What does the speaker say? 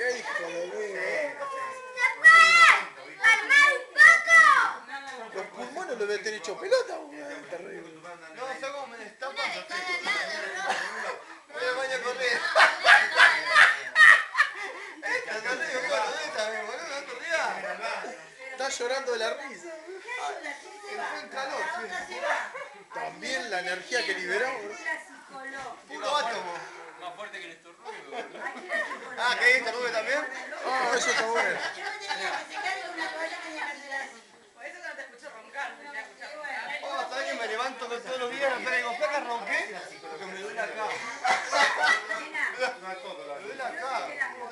¡Qué hijo de mí! Los pulmones los debe tener hecho pelota, es terrible. No, sé cómo me destapan. Voy al baño a correr. Esta, no te digo que esta, boludo, no te rías. Está llorando de la risa. Fue un calor, sí. También la energía que liberó. Puro átomo. Más fuerte que el estornudo. Ah, ¿qué dice Rubén también? Ah, eso está bueno. Oh, ¿sabes que me levanto todos los días? No sé, digo, flaca, ronqué. Porque me duele acá. Me duele acá.